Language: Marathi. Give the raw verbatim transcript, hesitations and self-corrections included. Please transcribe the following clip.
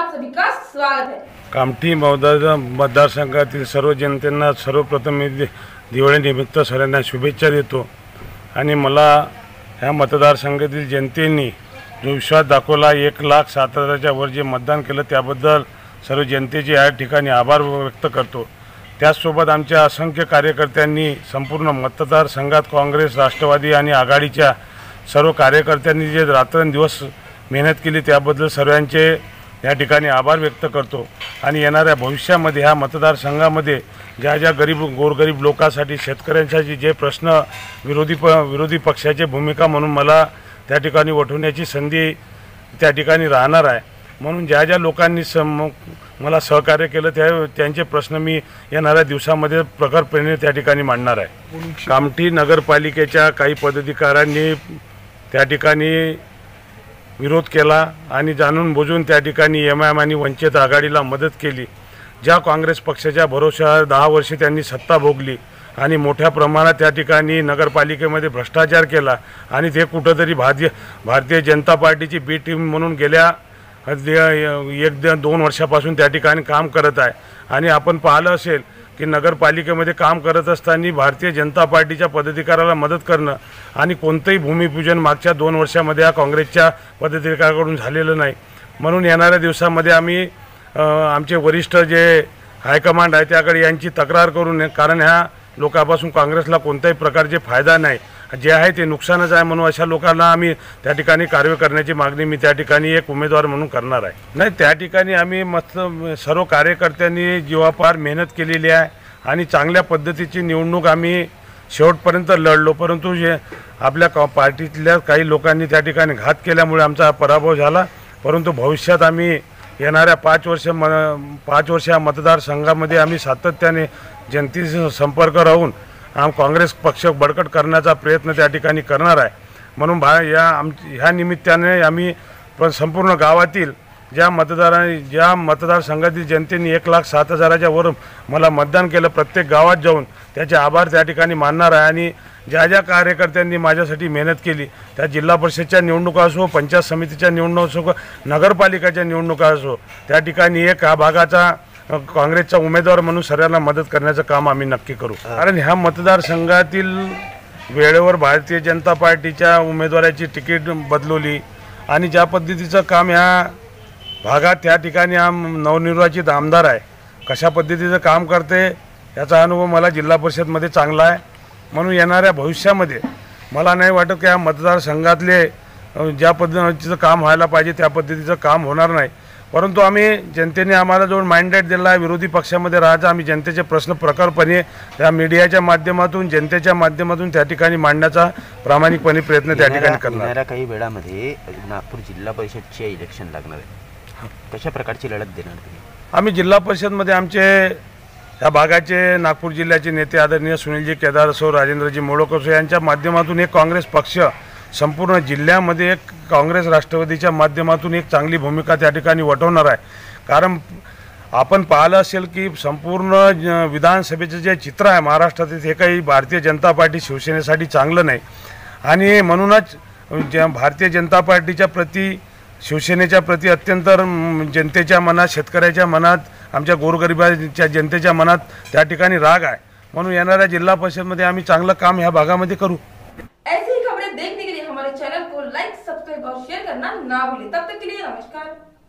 आप सभी का स्वागत है। कामठी मतदार मतदारसंघातील सर्व जनतेंना सर्वप्रथम मी दिवाळीनिमित्त सर्वांना शुभेच्छा देतो आणि मला ह्या मतदारसंघातील जनतेने जो विश्वास दाखवला एक लाख सात हजाराच्या वर जे मतदान केलं त्याबद्दल सर्व जनतेचे या ठिकाणी आभार व्यक्त करतो। त्याचसोबत आमच्या असंख्य कार्यकर्त्यांनी संपूर्ण मतदारसंघात काँग्रेस राष्ट्रवादी आणि आघाडीच्या सर्व कार्यकर्त्यांनी जे रात्रंदिवस मेहनत केली त्याबद्दल सर्वांचे या ठिकाणी आभार व्यक्त करतो आणि येणाऱ्या भविष्यामध्ये ह्या मतदारसंघामध्ये ज्या ज्या गरीब गोरगरीब लोकांसाठी शेतकऱ्यांसाठी जे प्रश्न विरोधी प विरोधी पक्षाची भूमिका म्हणून मला त्या ठिकाणी वठवण्याची संधी त्या ठिकाणी राहणार आहे। म्हणून ज्या ज्या लोकांनी सम मला सहकार्य केलं त्या त्यांचे प्रश्न मी येणाऱ्या दिवसामध्ये प्रखरपणे त्या ठिकाणी मांडणार आहे। कामठी नगरपालिकेच्या काही पदाधिकाऱ्यांनी त्या ठिकाणी विरोध केला आणि जाणून बुजून त्या ठिकाणी एम आय एम आणि वंचित आघाडीला मदत केली। ज्या काँग्रेस पक्षाच्या भरोश्यावर दहा वर्षे त्यांनी सत्ता भोगली आणि मोठ्या प्रमाणात त्या ठिकाणी नगरपालिकेमध्ये भ्रष्टाचार केला आणि ते कुठंतरी भारतीय भारतीय जनता पार्टीची बी टीम म्हणून गेल्या एक दोन वर्षापासून त्या ठिकाणी काम करत आहे। आणि आपण पाहिलं असेल की नगरपालिकेमध्ये काम करत असताना भारतीय जनता पार्टीच्या पदाधिकाऱ्याला मदत करणं आणि कोणतंही भूमिपूजन मागच्या दोन वर्षामध्ये या काँग्रेसच्या पदाधिकाऱ्याकडून झालेलं नाही। म्हणून येणाऱ्या दिवसामध्ये आम्ही आमचे वरिष्ठ जे हायकमांड आहे त्याकडे यांची तक्रार करून, कारण ह्या लोकांपासून काँग्रेसला कोणत्याही प्रकारचे फायदा नाही, जे आहे ते नुकसानच आहे, म्हणून अशा लोकांना आम्ही त्या ठिकाणी कार्य करण्याची मागणी मी त्या ठिकाणी एक उमेदवार म्हणून करणार आहे। नाही, त्या ठिकाणी आम्ही मस्त सर्व कार्यकर्त्यांनी जीवापार मेहनत केलेली आहे आणि चांगल्या पद्धतीची निवडणूक आम्ही शेवटपर्यंत लढलो, परंतु जे आपल्या पार्टीतल्या काही लोकांनी त्या ठिकाणी घात केल्यामुळे आमचा पराभव झाला। परंतु भविष्यात आम्ही येणाऱ्या पाच वर्ष म पाच वर्ष या मतदारसंघामध्ये आम्ही सातत्याने जनतेशी संपर्क राहून आम काँग्रेस पक्ष बळकट करण्याचा प्रयत्न त्या ठिकाणी करणार आहे। म्हणून भा या आम ह्या निमित्ताने आम्ही पण संपूर्ण गावातील ज्या मतदारांनी ज्या मतदारसंघातील जनतेने एक लाख सात हजाराच्या वर मला मतदान केलं प्रत्येक गावात जाऊन त्याचे आभार त्या ठिकाणी मानणार आहे। आणि ज्या ज्या कार्यकर्त्यांनी माझ्यासाठी मेहनत केली त्या जिल्हा परिषदच्या निवडणुका असो, पंचायत समितीच्या निवडणुका असो, नगरपालिकेच्या निवडणुका असो, त्या ठिकाणी एक हा भागाचा काँग्रेसचा उमेदवार म्हणून सर्वांना मदत करण्याचं काम आम्ही नक्की करू। कारण ह्या मतदारसंघातील वेळेवर भारतीय जनता पार्टीच्या उमेदवाराची तिकीट बदलवली आणि ज्या पद्धतीचं काम ह्या भागात त्या ठिकाणी आम नवनिर्वाचित आमदार आहे कशा पद्धतीचं काम करते याचा अनुभव मला जिल्हा परिषदमध्ये चांगला आहे। म्हणून येणाऱ्या भविष्यामध्ये मला नाही वाटत की या मतदारसंघातले ज्या पद्धतीचं काम व्हायला पाहिजे त्या पद्धतीचं काम होणार नाही, परंतु आम्ही जनतेने आम्हाला जो मॅन्डेट दिला आहे विरोधी पक्षामध्ये राहायचा, आम्ही जनतेचे प्रश्न प्रखरपणे त्या मीडियाच्या माध्यमातून जनतेच्या माध्यमातून त्या ठिकाणी मांडण्याचा प्रामाणिकपणे प्रयत्न त्या ठिकाणी करणार। येणाऱ्या काही वेळामध्ये नागपूर जिल्हा परिषदचे इलेक्शन लागणार आहे, कशा प्रकारची लढत देणार तुम्ही? आम्ही जिल्हा परिषदमध्ये आमचे या भागाचे नागपूर जिल्ह्याचे नेते आदरणीय सुनीलजी केदार असो, राजेंद्रजी मोडक असो यांच्या माध्यमातून एक काँग्रेस पक्ष संपूर्ण जिल्ह्यामध्ये एक काँग्रेस राष्ट्रवादीच्या माध्यमातून एक चांगली भूमिका त्या ठिकाणी वठवणार आहे। कारण आपण पाहिलं असेल की संपूर्ण विधानसभेचे जे चित्र आहे महाराष्ट्रातील हे काही भारतीय जनता पार्टी शिवसेनेसाठी चांगलं नाही आणि म्हणूनच ज्या भारतीय जनता पार्टीच्या प्रति शिवसेनेच्या प्रति अत्यंत जनतेच्या मनात, शेतकऱ्याच्या मनात, आमच्या गोरगरिबाच्या जनतेच्या मनात त्या ठिकाणी राग आहे। म्हणून येणाऱ्या जिल्हा परिषदमध्ये आम्ही चांगलं काम ह्या भागामध्ये करू। ऐसी ही खबरें देखने के लिए हमारे चैनल को लाइक, सब्सक्राइब और शेयर करना ना भूलें। तब तक के लिए नमस्कार।